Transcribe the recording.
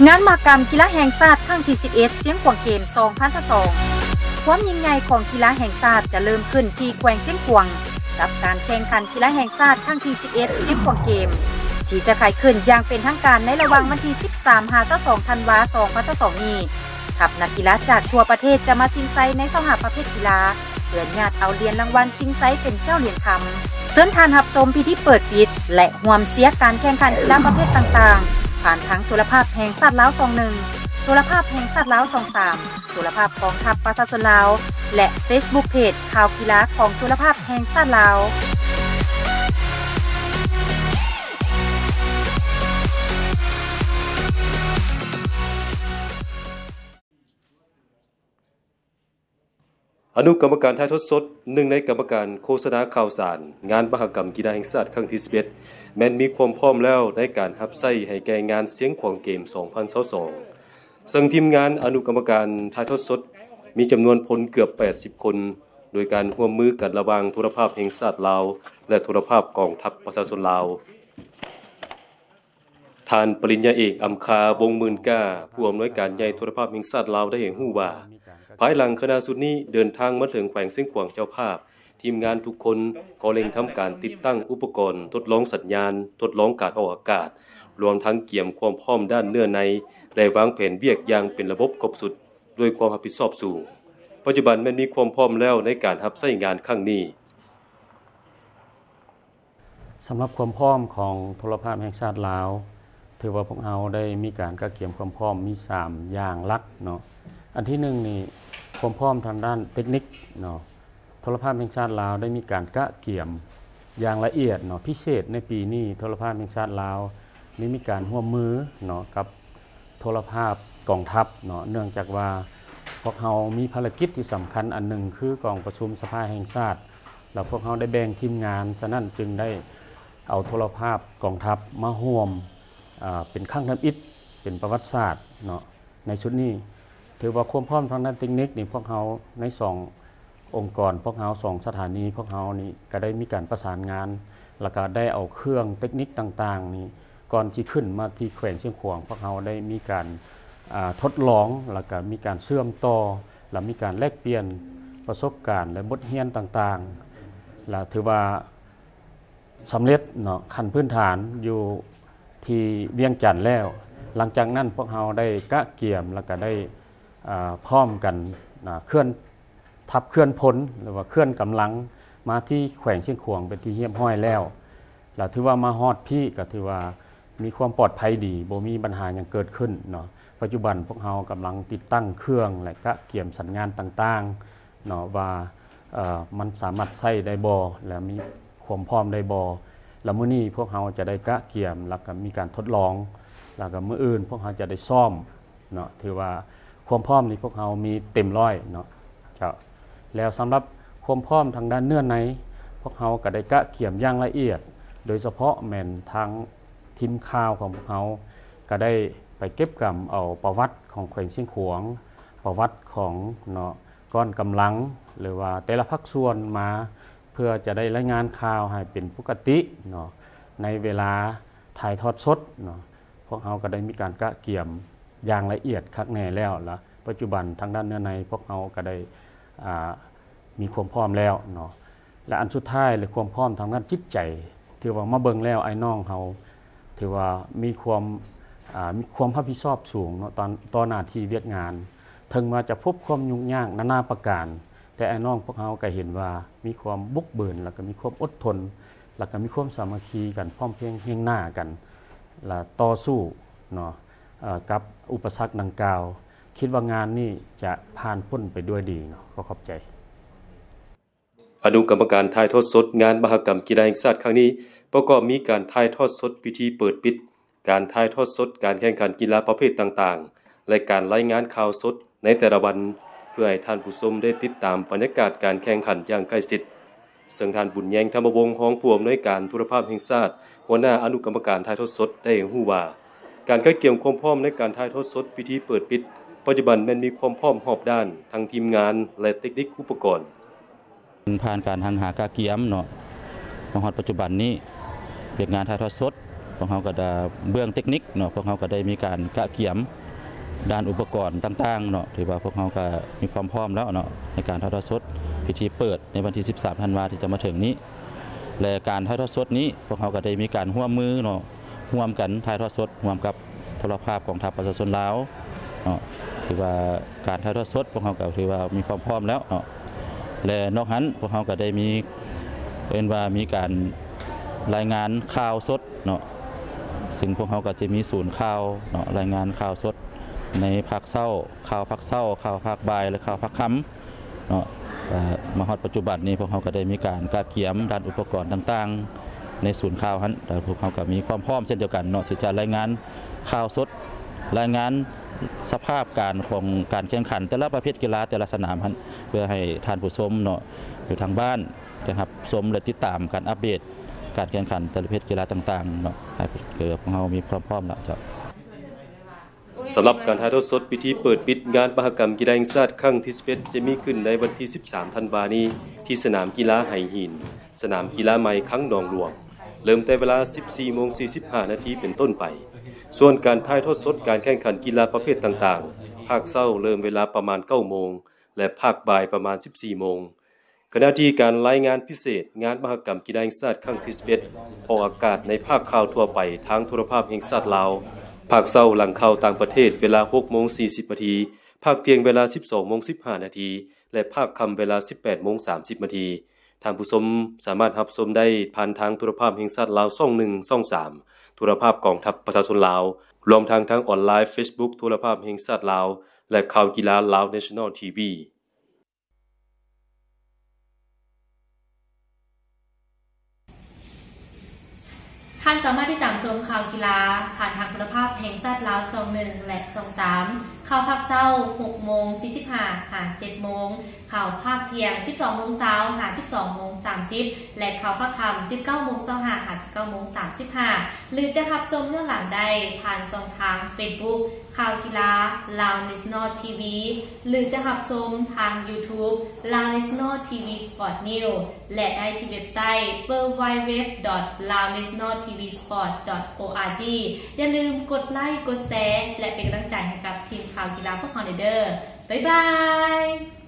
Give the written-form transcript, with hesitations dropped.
งานมหกรรมกีฬาแห่งชาติครั้งที่11เสียงกวางเกม2022ความยิ่งใหญ่ของกีฬาแห่งชาติจะเริ่มขึ้นที่แกว่งเสียงกวางกับการแข่งขันกีฬาแห่งชาติครั้งที่11เสียงกวางเกมที่จะขายขึ้นอย่างเป็นทางการในระหว่างวันที่13-22 ธันวาคม 2022 นี้ทัพนักกีฬาจากทั่วประเทศจะมาชิงไซใน25ประเภทกีฬาเพื่อญาติเอาเหรียญรางวัลชิงไซเป็นเจ้าเหรียญคำเชิญทานรับชมพิธีเปิดปิดและร่วมเสียการแข่งขันกีฬาประเภทต่างๆผ่านทั้งโทรภาพแห่งชาติลาว21โทรภาพแห่งชาติลาว23โทรภาพกองทัพประชาชนลาวและ Facebook Page ข่าวกีฬาของโทรภาพแห่งชาติลาวอนุกรรมการถ่ายทอดสดหนึ่งในกรรมการโฆษณาข่าวสารงานมหกรรมกีฬาแห่งชาติครั้งที่11แม้นมีความพร้อมแล้วในการรับใช้ให้แก่งานเสียงขวางเกม2022ซึ่งทีมงานอนุกรรมการถ่ายทอดสดมีจำนวนพลเกือบ80คนโดยการร่วมมือกันระหว่างโทรภาพแห่งชาติลาวและโทรภาพกองทัพประชาชนลาวท่านปริญญาเอกอำคาวงหมื่นก้าผู้อำนวยการใหญ่โทรภาพแห่งชาติลาวได้ให้ฮู้ว่าภายหลังคณะสุดนี้เดินทางมาถึงแขวงเสียงขวางเจ้าภาพทีมงานทุกคนก็เร่งทำการติดตั้งอุปกรณ์ทดลองสัญญาณทดลองการออกอากาศรวมทั้งเกี่ยมความพร้อมด้านเนื้อในและวางแผนเวียกอย่างเป็นระบบครบสุดด้วยความรับผิดชอบสูงปัจจุบันมันมีความพร้อมแล้วในการรับใช้งานครั้งนี้สำหรับความพร้อมของโทรภาพแห่งชาติลาวถือว่าพวกเราได้มีการกระเกี่ยมความพร้อมมี3อย่างหลักเนาะอันที่1นี่ความพร้อมทางด้านเทคนิคเนาะโทรภาพแห่งชาติลาวได้มีการกระเกี่ยมอย่างละเอียดเนาะพิเศษในปีนี้โทรภาพแห่งชาติลาวนี่มีการร่วมมือเนาะกับโทรภาพกองทัพเนาะเนื่องจากว่าพวกเรามีภารกิจที่สำคัญอันหนึ่งคือกองประชุมสภาแห่งชาติแล้วพวกเราได้แบ่งทีมงานฉะนั้นจึงได้เอาโทรภาพกองทัพมาร่วมเป็นครั้งทำอิฐเป็นประวัติศาสตร์เนาะในชุดนี้ถือว่าความพร้อมทางด้านเทคนิคนี่พวกเราใน2องค์กรพวกเรา2สถานีพวกเรานี่ก็ได้มีการประสานงานแล้วก็ได้เอาเครื่องเทคนิคต่างๆนี่ก่อนที่ขึ้นมาที่แขวงเชียงขวางพวกเราได้มีการทดลองแล้วก็มีการเชื่อมต่อแล้วมีการแลกเปลี่ยนประสบการณ์และบทเรียนต่างๆและถือว่าสำเร็จเนาะขั้นพื้นฐานอยู่ที่เวียงจันทน์แล้วหลังจากนั้นพวกเราได้กะเกี่ยมแล้วก็ได้พร้อมกันเคลื่อนทับเคลื่อนพลหรือว่าเคลื่อนกำลังมาที่แขวงเชียงขวางเป็นที่เรียบร้อยแล้วเราถือว่ามาฮอดพี่ก็ถือว่ามีความปลอดภัยดีบ่มีปัญหาอย่างเกิดขึ้นเนาะปัจจุบันพวกเรากำลังติดตั้งเครื่องและกะเกี่ยมสัญญาณต่างๆเนาะว่ามันสามารถใช้ได้บ่และมีความพร้อมได้บ่แล้วมื้อนี้พวกเราจะได้กะเกี่ยมแล้วก็มีการทดลองแล้วก็มื้ออื่นพวกเราจะได้ซ่อมเนาะถือว่าความพร้อมนี้พวกเรามีเต็มร้อยเนาะแล้วสำหรับความพร้อมทางด้านเนื้อในพวกเราก็ได้กะเกี่ยมอย่างละเอียดโดยเฉพาะแม่นทางทีมข่าวของพวกเราก็ได้ไปเก็บกำเอาประวัติของแขวงเชียงขวางประวัติของเนาะก้อนกำลังหรือว่าแต่ละภาคส่วนมาเพื่อจะได้รายงานข่าวให้เป็นปกติเนาะในเวลาถ่ายทอดสดเนาะพวกเราก็ได้มีการกะเกี่ยมอย่างละเอียดคักแน่แล้วล่ะปัจจุบันทางด้านเนื้อในพวกเราก็ได้มีความพร้อมแล้วเนาะและอันสุดท้ายเลยความพร้อมทางด้านจิตใจถือว่ามาเบิ่งแล้วไอ้น้องเขาถือว่ามีความรับผิดชอบสูงเนาะตอนหน้าที่เวียกงานถึงมาจะพบความยุ่งยากนานาประการแต่ไอ้น้องพวกเขาก็เห็นว่ามีความบุกเบิกแล้วก็มีความอดทนแล้วก็มีความสามัคคีกันพร้อมเพรียงเฮียงหน้ากันและต่อสู้เนาะกับอุปสรรคดังกล่าวคิดว่างานนี้จะผ่านพ้นไปด้วยดีเนาะขอขอบใจอนุกรรมการถ่ายทอดสดงานมหกรรมกีฬาแห่งชาติครั้งนี้ประกอบมีการถ่ายทอดสดพิธีเปิดปิดการถ่ายทอดสดการแข่งขันกีฬาประเภทต่างๆและการรายงานข่าวสดในแต่ละวันเพื่อให้ท่านผู้ชมได้ติดตามบรรยากาศการแข่งขันอย่างใกล้ชิดซึ่งท่านบุญแยงธรรมวงศ์ของผู้อำนวยการโทรภาพแห่งชาติหัวหน้าอนุกรรมการถ่ายทอดสดได้ฮู้ว่าการกะเกี่ยมความพร้อมในการถ่ายทอดสดพิธีเปิดปิดปัจจุบันมันมีความพร้อมรอบด้านทั้งทีมงานและเทคนิคอุปกรณ์ผ่านการหากะเกี่ยมเนาะมาฮอดปัจจุบันนี้เรียกงานถ่ายทอดสดวกเขาก็ได้เบื้องเทคนิคเนาะพวกเขาก็ได้มีการกะเกียมด้านอุปกรณ์ต่างๆเนาะถือว่าพวกเขาก็มีความพร้อมแล้วเนาะในการถ่ายทอดสดพิธีเปิดในวันที่13 ธันวาคมที่จะมาถึงนี้และการถ่ายทอดสดนี้พวกเขาก็ได้มีการร่วมมือเนาะร่วมกันถ่ายทอดสดร่วมกับโทรภาพของทัพประชาชนลาวเนาะถือว่าการถ่ายทอดสดพวกเขาก็ถือว่ามีความพร้อมแล้วเนาะและนอกนั้นพวกเขาก็ได้มีมีการรายงานข่าวสดเนาะซึ่งพวกเขาก็จะมีศูนย์ข่าวเนาะรายงานข่าวสดในภาคเช้าข่าวภาคเช้าข่าวภาคบ่ายและข่าวภาคค่ำเนาะมาฮอดปัจจุบันนี้พวกเขาก็ได้มีการกะเกียมด้านอุปกรณ์ต่างๆในศูนย์ข่าวนั้นแต่พวกเขาก็มีความพร้อมเช่นเดียวกันเนาะที่จะรายงานข่าวสดรายงานสภาพการของการแข่งขันแต่ละประเภทกีฬาแต่ละสนามนั้นเพื่อให้ท่านผู้ชมเนาะอยู่ทางบ้านนะครับชมและติดตามการอัปเดตการแข่งขันแต่ละประเภทกีฬาต่างๆเนาะให้เกิดพวกเรามีความพร้อมแล้วจ้ะสำหรับการถ่ายทอดสดพิธีเปิดปิดงานมหกรรมกีฬาแห่งชาติครั้งที่11จะมีขึ้นในวันที่13 ธันวาคมนี้ที่สนามกีฬาไหหินสนามกีฬาใหม่ครั้งหนองหลวงเริ่มแต่เวลา 14:45 น.เป็นต้นไปส่วนการถ่ายทอดสดการแข่งขันกีฬาประเภทต่างๆภาคเช้าเริ่มเวลาประมาณ 9 โมงและภาคบ่ายประมาณ 14 โมงขณะที่การรายงานพิเศษงานมหกรรมกีฬาแห่งชาติครั้งที่11ออกอากาศในภาคข่าวทั่วไปทางโทรภาพแห่งชาติลาวภาคเช้าหลังข่าวต่างประเทศเวลา 6:40 น.ภาคเที่ยงเวลา 12:15 น.และภาคค่ำเวลา 18:30 น.ท่านผู้ชมสามารถรับชมได้ผ่านทางโทรภาพแห่งชาติลาวช่อง 1 ช่อง 3โทรภาพกองทัพประชาชนลาวรวมทางออนไลน์ Facebook โทรภาพแห่งชาติลาวและข่าวกีฬาลาว National TV ท่านสามารถติดตามชมข่าวกีฬาผ่านทางโทรภาพแห่งชาติลาวช่อง 1 และช่อง 3ข่าวภาคเช้า 6:45 หา 7 โมงข่าวภาคเที่ยง 12 โมงเช้าหา 12:30 และข่าวภาคค่ำ 19 โมงเช้าหา 19:35 หรือจะรับชมเรื่องหลังได้ผ่านช่องทาง Facebook ข่าวกีฬาลาว National TV หรือจะรับชมทาง YouTube ลาว National TV Sport News และได้ที่เว็บไซต์ www.laonationaltvsport.org อย่าลืมกดไลค์กดแชร์และเป็นกำลังใจให้กับทีมข่าวกีฬาพวกเราเด้อบ๊ายบาย